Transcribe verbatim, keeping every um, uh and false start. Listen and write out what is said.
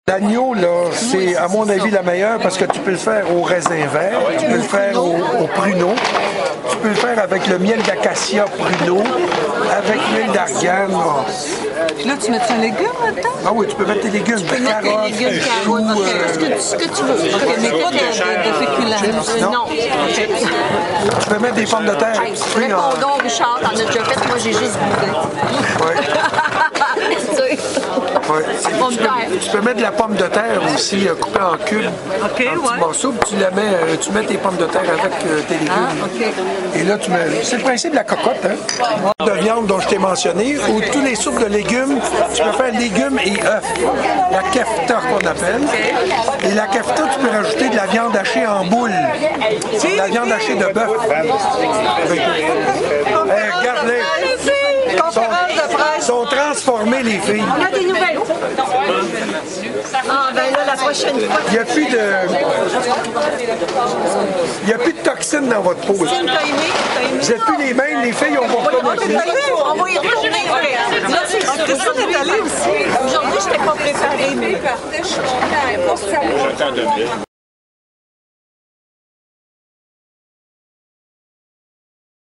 L'agneau, là, c'est à mon avis la meilleure parce que tu peux le faire au raisin vert, tu peux le faire au, au pruneau, tu peux le faire avec le miel d'acacia pruneau, avec l'huile d'argan. Là, tu mettras un légume là-dedans? Ah oui, tu peux mettre tes légumes, tu peux mettre carottes, des légumes, carottes, choux, okay. euh... ce, que, ce que tu veux. Okay, mais pas de, de, de féculents. Non. non. Okay. Tu peux mettre des pommes de terre. Hey, répondons, Richard, t'en as déjà fait, moi j'ai juste goûté. Oui. Ouais, tu, peux, tu peux mettre de la pomme de terre aussi, euh, coupée en cubes, okay, en petits ouais. morceaux, puis tu la mets, euh, tu mets tes pommes de terre avec euh, tes légumes. Ah, okay. Et là, tu mets. C'est le principe de la cocotte, hein? De viande dont je t'ai mentionné, ou tous les soupes de légumes, tu peux faire légumes et œufs. La kefta qu'on appelle. Okay. Et la kefta, tu peux rajouter de la viande hachée en boule. C'est de la viande hachée de bœuf. Avec... Hey, regarde-les. Conférence de presse. Sont transformés, les filles. On a des nouvelles. Ah, ben là, la prochaine fois. Il n'y a plus de. Il n'y a plus de toxines dans votre peau. Vous n'êtes plus les mêmes, les filles, on va pas On va y retourner. Christine est allée aussi. Aujourd'hui, je n'étais pas préparée. Mais...